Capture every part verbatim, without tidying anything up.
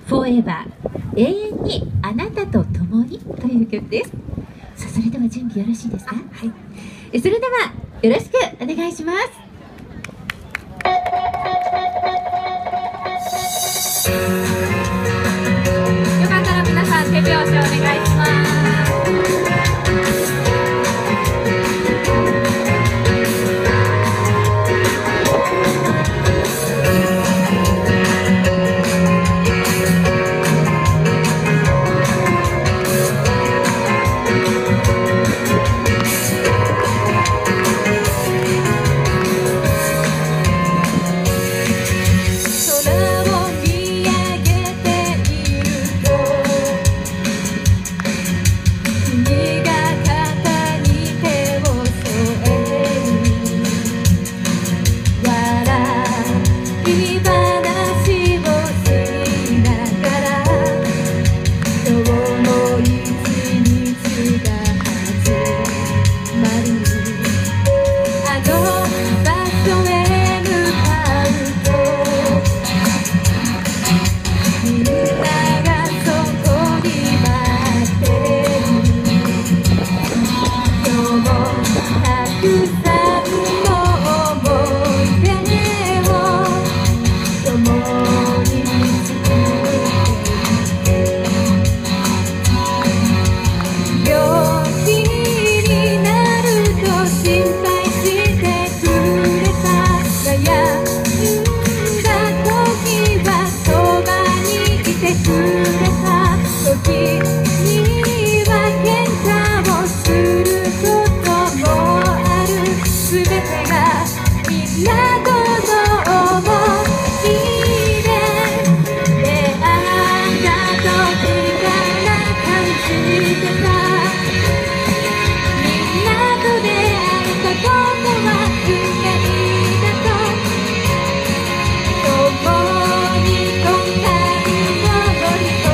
Forever 永遠にあなたと共にという曲です。さあ、それでは準備よろしいですか？はい。それではよろしくお願いします。よかったら皆さん手拍子お願いします。共に今回を乗り越え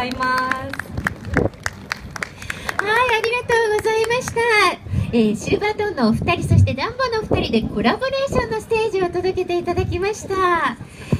ざいます。 はい、ありがとうございました。えー、シルバートーンのお二人、そしてダンボのお二人でコラボレーションのステージを届けていただきました。